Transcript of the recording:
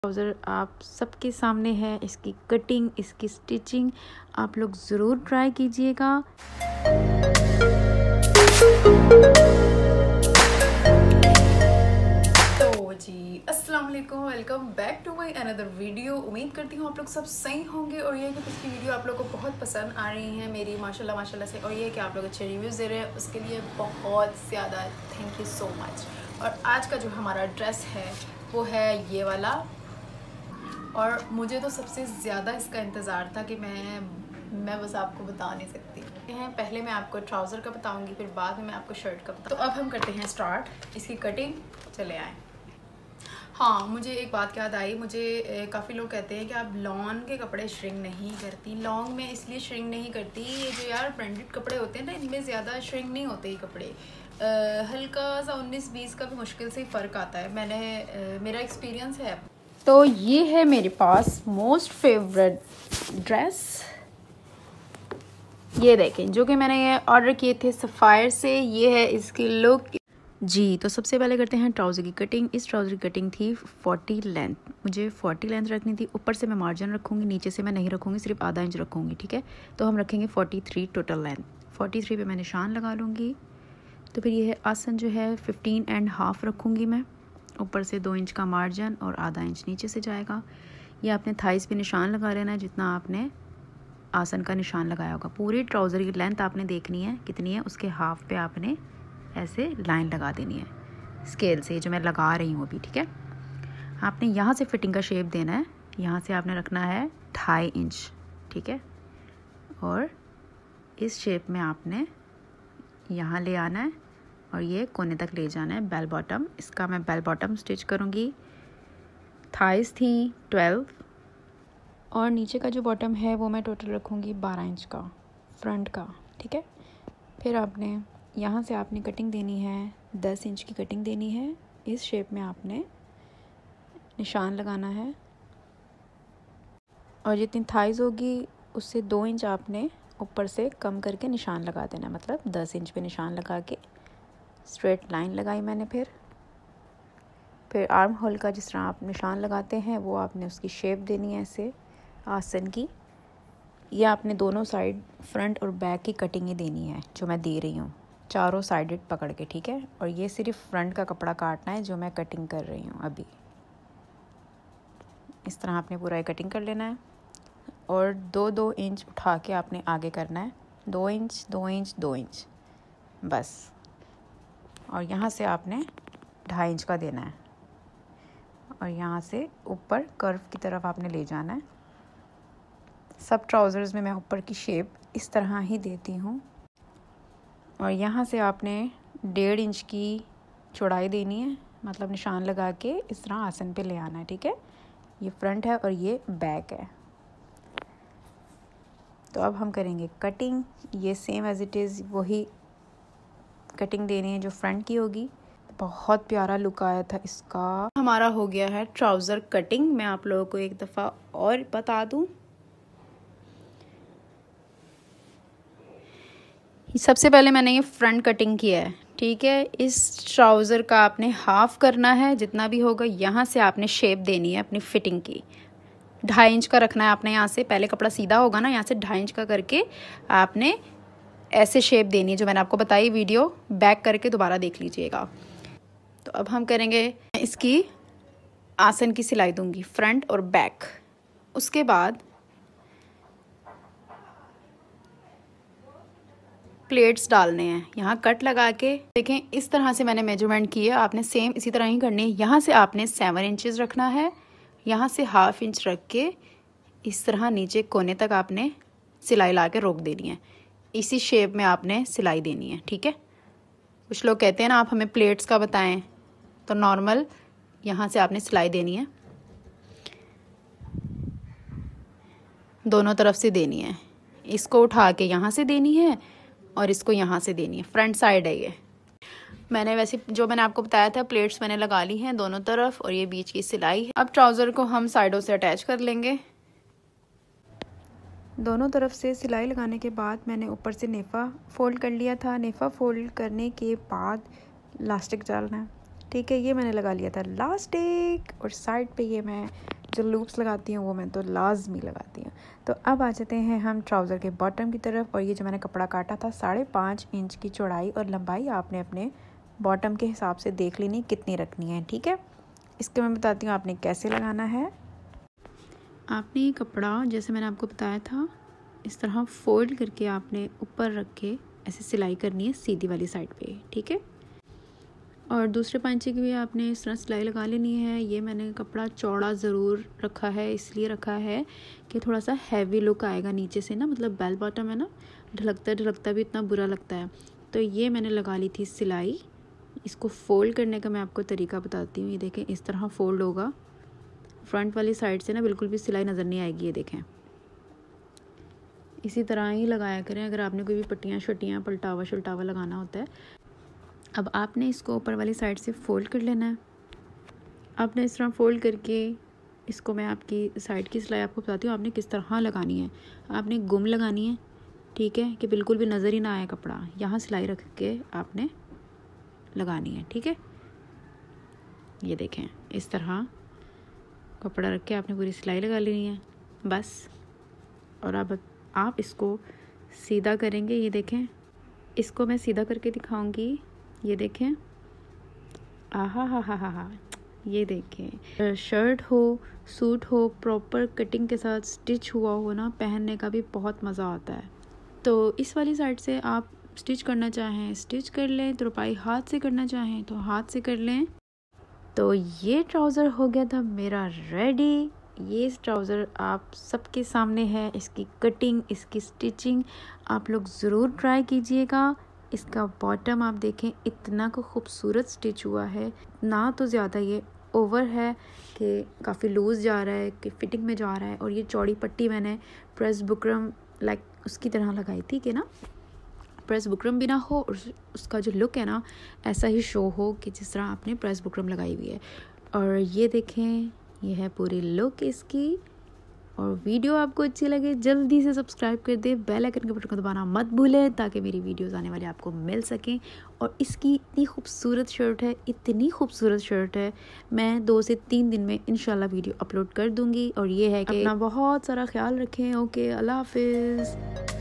Trouser आप सबके सामने है। इसकी कटिंग, इसकी स्टिचिंग आप लोग ज़रूर ट्राई कीजिएगा। तो जी अस्सलाम वालेकुम, welcome back to my another video. उम्मीद करती हूँ आप लोग सब सही होंगे और ये है कि पिछली वीडियो आप लोग को बहुत पसंद आ रही है मेरी माशाल्लाह से, और ये है कि आप लोग अच्छे रिव्यूज़ दे रहे हैं, उसके लिए बहुत ज़्यादा थैंक यू सो मच। और आज का जो हमारा ड्रेस है वो है ये वाला, और मुझे तो सबसे ज़्यादा इसका इंतज़ार था कि मैं बस आपको बता नहीं सकती। पहले मैं आपको ट्राउज़र का बताऊंगी, फिर बाद में मैं आपको शर्ट का बताऊंगी। तो अब हम करते हैं स्टार्ट इसकी कटिंग। चले आए। हाँ, मुझे एक बात याद आई। मुझे काफ़ी लोग कहते हैं कि आप लॉन के कपड़े श्रिंक नहीं करती। लॉन्ग में इसलिए श्रिंक नहीं करती, ये जो यार ब्रांडेड कपड़े होते हैं ना, इनमें ज़्यादा श्रिंक नहीं होते ये कपड़े। हल्का सा 19-20 का भी मुश्किल से ही फ़र्क आता है। मेरा एक्सपीरियंस है। तो ये है मेरे पास मोस्ट फेवरेट ड्रेस, ये देखें, जो कि मैंने ये ऑर्डर किए थे सफ़ायर से। ये है इसकी लुक जी। तो सबसे पहले करते हैं ट्राउज़र की कटिंग। इस ट्राउज़र की कटिंग थी 40 लेंथ, मुझे 40 लेंथ रखनी थी। ऊपर से मैं मार्जिन रखूँगी, नीचे से मैं नहीं रखूँगी, सिर्फ आधा इंच रखूँगी, ठीक है। तो हम रखेंगे 43 टोटल लेंथ। 43 पे मैं निशान लगा लूँगी। तो फिर ये है आसन जो है 15.5 रखूँगी मैं। ऊपर से 2 इंच का मार्जिन और आधा इंच नीचे से जाएगा। ये आपने थाइस पे निशान लगा लेना है जितना आपने आसन का निशान लगाया होगा। पूरी ट्राउज़र की लेंथ आपने देखनी है कितनी है, उसके हाफ पे आपने ऐसे लाइन लगा देनी है स्केल से, जो मैं लगा रही हूँ अभी, ठीक है। आपने यहाँ से फिटिंग का शेप देना है। यहाँ से आपने रखना है 2.5 इंच, ठीक है। और इस शेप में आपने यहाँ ले आना है और ये कोने तक ले जाना है। बेल बॉटम, इसका मैं बेल बॉटम स्टिच करूँगी। थाइस थी 12 और नीचे का जो बॉटम है वो मैं टोटल रखूँगी 12 इंच का फ्रंट का, ठीक है। फिर आपने यहाँ से आपने कटिंग देनी है, 10 इंच की कटिंग देनी है। इस शेप में आपने निशान लगाना है और जितनी थाइज़ होगी उससे 2 इंच आपने ऊपर से कम करके निशान लगा देना, मतलब 10 इंच पे निशान लगा के स्ट्रेट लाइन लगाई मैंने। फिर आर्म होल का जिस तरह आप निशान लगाते हैं वो आपने उसकी शेप देनी है ऐसे आसन की। ये आपने दोनों साइड फ्रंट और बैक की कटिंग ही देनी है जो मैं दे रही हूँ, चारों साइडेड पकड़ के, ठीक है। और ये सिर्फ फ्रंट का कपड़ा काटना है जो मैं कटिंग कर रही हूँ अभी। इस तरह आपने पूरा कटिंग कर लेना है और 2-2 इंच उठा के आपने आगे करना है। 2 इंच 2 इंच 2 इंच बस। और यहाँ से आपने 2.5 इंच का देना है और यहाँ से ऊपर कर्व की तरफ आपने ले जाना है। सब ट्राउज़र्स में मैं ऊपर की शेप इस तरह ही देती हूँ। और यहाँ से आपने 1.5 इंच की चौड़ाई देनी है, मतलब निशान लगा के इस तरह आसन पे ले आना है, ठीक है। ये फ्रंट है और ये बैक है। तो अब हम करेंगे कटिंग। ये सेम एज इट इज़ वही कटिंग देनी है जो फ्रंट की होगी। बहुत प्यारा लुक आया था इसका। हमारा हो गया है ट्राउज़र कटिंग। मैं आप लोगों को एक दफ़ा और बता दूं, सबसे पहले मैंने ये फ्रंट कटिंग किया है, ठीक है। इस ट्राउज़र का आपने हाफ करना है, जितना भी होगा। यहाँ से आपने शेप देनी है अपनी फिटिंग की। 2.5 इंच का रखना है आपने। यहाँ से पहले कपड़ा सीधा होगा ना, यहाँ से 2.5 इंच का करके आपने ऐसे शेप देनी है जो मैंने आपको बताई। वीडियो बैक करके दोबारा देख लीजिएगा। तो अब हम करेंगे इसकी आसन की सिलाई दूंगी फ्रंट और बैक। उसके बाद प्लेट्स डालने हैं। यहाँ कट लगा के देखें, इस तरह से मैंने मेजरमेंट की है, आपने सेम इसी तरह ही करनी है। यहाँ से आपने 7 इंचेस रखना है। यहाँ से 1/2 इंच रख के इस तरह नीचे कोने तक आपने सिलाई ला के रोक देनी है। इसी शेप में आपने सिलाई देनी है, ठीक है। कुछ लोग कहते हैं ना आप हमें प्लेट्स का बताएं, तो नॉर्मल यहाँ से आपने सिलाई देनी है, दोनों तरफ से देनी है। इसको उठा के यहाँ से देनी है और इसको यहाँ से देनी है। फ्रंट साइड है ये। मैंने वैसे जो मैंने आपको बताया था प्लेट्स मैंने लगा ली हैं दोनों तरफ, और ये बीच की सिलाई है। अब ट्राउज़र को हम साइडों से अटैच कर लेंगे। दोनों तरफ से सिलाई लगाने के बाद मैंने ऊपर से नेफ़ा फोल्ड कर लिया था। नेफ़ा फोल्ड करने के बाद इलास्टिक डालना है। ठीक है, ये मैंने लगा लिया था लास्टिक, और साइड पे ये मैं जो लूप्स लगाती हूँ वो मैं तो लाजमी लगाती हूँ। तो अब आ जाते हैं हम ट्राउज़र के बॉटम की तरफ। और ये जो मैंने कपड़ा काटा था 5.5 इंच की चौड़ाई और लंबाई आपने अपने बॉटम के हिसाब से देख लेनी कितनी रखनी है, ठीक है। इसके मैं बताती हूँ आपने कैसे लगाना है। आपने ये कपड़ा जैसे मैंने आपको बताया था इस तरह फोल्ड करके आपने ऊपर रख के ऐसे सिलाई करनी है सीधी वाली साइड पे, ठीक है। और दूसरे पांचे की भी आपने इस तरह सिलाई लगा लेनी है। ये मैंने कपड़ा चौड़ा ज़रूर रखा है, इसलिए रखा है कि थोड़ा सा हैवी लुक आएगा नीचे से ना, मतलब बेल बॉटम है ना, ढलकता भी इतना बुरा लगता है। तो ये मैंने लगा ली थी सिलाई। इसको फ़ोल्ड करने का मैं आपको तरीका बताती हूँ। ये देखें इस तरह फ़ोल्ड होगा, फ्रंट वाली साइड से ना बिल्कुल भी सिलाई नज़र नहीं आएगी। ये देखें इसी तरह ही लगाया करें अगर आपने कोई भी पट्टियाँ शट्टियाँ पलटावा शल्टावा लगाना होता है। अब आपने इसको ऊपर वाली साइड से फ़ोल्ड कर लेना है। आपने इस तरह फ़ोल्ड करके इसको मैं आपकी साइड की सिलाई आपको बताती हूँ आपने किस तरह लगानी है। आपने गुम लगानी है, ठीक है, कि बिल्कुल भी नज़र ही ना आए कपड़ा। यहाँ सिलाई रख के आपने लगानी है, ठीक है। ये देखें इस तरह कपड़ा रख के आपने पूरी सिलाई लगा लेनी है बस। और अब आप इसको सीधा करेंगे। ये देखें इसको मैं सीधा करके दिखाऊंगी। ये देखें आहा हा हा हा हा, ये देखें शर्ट हो सूट हो प्रॉपर कटिंग के साथ स्टिच हुआ हो ना, पहनने का भी बहुत मज़ा आता है। तो इस वाली साइड से आप स्टिच करना चाहें स्टिच कर लें, तुरपाई हाथ से करना चाहें तो हाथ से कर लें। तो ये ट्राउज़र हो गया था मेरा रेडी। ये ट्राउज़र आप सबके सामने है, इसकी कटिंग इसकी स्टिचिंग आप लोग ज़रूर ट्राई कीजिएगा। इसका बॉटम आप देखें इतना को खूबसूरत स्टिच हुआ है, ना तो ज़्यादा ये ओवर है कि काफ़ी लूज़ जा रहा है कि फिटिंग में जा रहा है। और ये चौड़ी पट्टी मैंने प्रेस बुकरम लाइक उसकी तरह लगाई थी कि ना प्रेस बुकरम भी ना हो और उसका जो लुक है ना ऐसा ही शो हो कि जिस तरह आपने प्रेस बुकरम लगाई हुई है। और ये देखें ये है पूरी लुक इसकी। और वीडियो आपको अच्छी लगे जल्दी से सब्सक्राइब कर दे, बेल आइकन के बटन को दबाना मत भूलें ताकि मेरी वीडियोस आने वाली आपको मिल सकें। और इसकी इतनी खूबसूरत शर्ट है, इतनी खूबसूरत शर्ट है, मैं 2 से 3 दिन में इंशाल्लाह वीडियो अपलोड कर दूंगी। और ये है कि अपना बहुत सारा ख्याल रखें। ओके, अल्लाह हाफिज़।